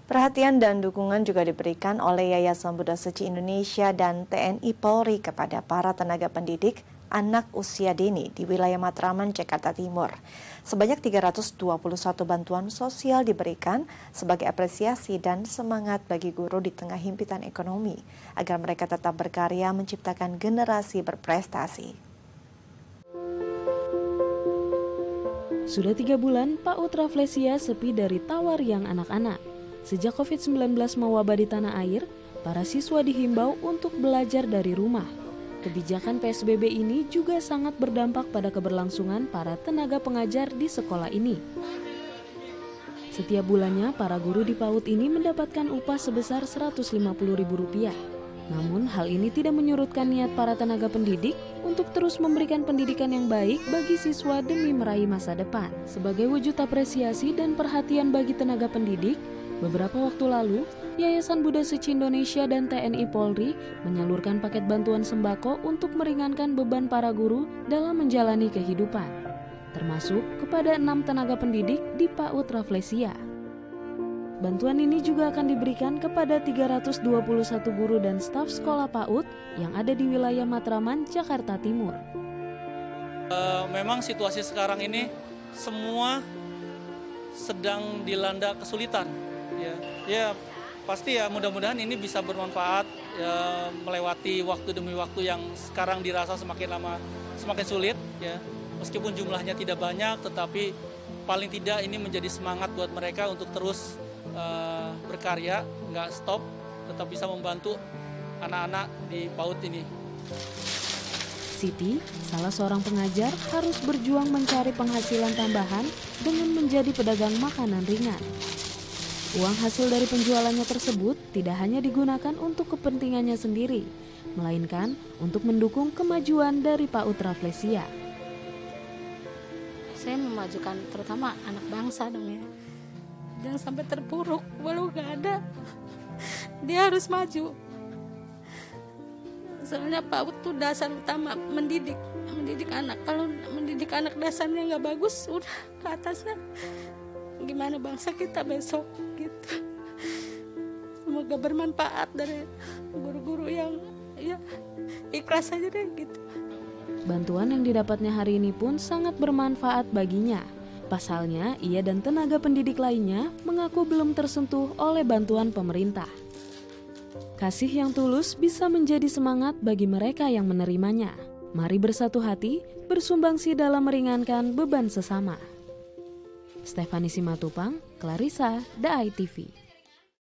Perhatian dan dukungan juga diberikan oleh Yayasan Buddha Suci Indonesia dan TNI Polri kepada para tenaga pendidik anak usia dini di wilayah Matraman, Jakarta Timur. Sebanyak 321 bantuan sosial diberikan sebagai apresiasi dan semangat bagi guru di tengah himpitan ekonomi, agar mereka tetap berkarya menciptakan generasi berprestasi. Sudah 3 bulan, PAUD Rafflesia sepi dari tawariang anak-anak. Sejak COVID-19 mewabah di tanah air, para siswa dihimbau untuk belajar dari rumah. Kebijakan PSBB ini juga sangat berdampak pada keberlangsungan para tenaga pengajar di sekolah ini. Setiap bulannya, para guru di PAUD ini mendapatkan upah sebesar Rp150.000. Namun, hal ini tidak menyurutkan niat para tenaga pendidik untuk terus memberikan pendidikan yang baik bagi siswa demi meraih masa depan. Sebagai wujud apresiasi dan perhatian bagi tenaga pendidik, beberapa waktu lalu, Yayasan Buddha Suci Indonesia dan TNI Polri menyalurkan paket bantuan sembako untuk meringankan beban para guru dalam menjalani kehidupan, termasuk kepada 6 tenaga pendidik di PAUD Rafflesia. Bantuan ini juga akan diberikan kepada 321 guru dan staf sekolah PAUD yang ada di wilayah Matraman, Jakarta Timur. Memang situasi sekarang ini semua sedang dilanda kesulitan. Ya pasti ya, mudah-mudahan ini bisa bermanfaat ya, melewati waktu demi waktu yang sekarang dirasa semakin lama semakin sulit ya. Meskipun jumlahnya tidak banyak, tetapi paling tidak ini menjadi semangat buat mereka untuk terus berkarya, nggak stop, tetap bisa membantu anak-anak di PAUD ini. Siti, salah seorang pengajar, harus berjuang mencari penghasilan tambahan dengan menjadi pedagang makanan ringan. Uang hasil dari penjualannya tersebut tidak hanya digunakan untuk kepentingannya sendiri, melainkan untuk mendukung kemajuan dari PAUD Rafflesia. Saya memajukan terutama anak bangsa dong ya. Jangan sampai terpuruk, walau gak ada, dia harus maju. Soalnya PAUD tuh dasar utama mendidik anak. Kalau mendidik anak dasarnya nggak bagus, udah ke atasnya gimana bangsa kita besok gitu. Semoga bermanfaat dari guru-guru yang ya ikhlas aja deh gitu. Bantuan yang didapatnya hari ini pun sangat bermanfaat baginya. Pasalnya, ia dan tenaga pendidik lainnya mengaku belum tersentuh oleh bantuan pemerintah. Kasih yang tulus bisa menjadi semangat bagi mereka yang menerimanya. Mari bersatu hati, bersumbangsi dalam meringankan beban sesama. Stephanie Simatupang, Clarissa, The ITV.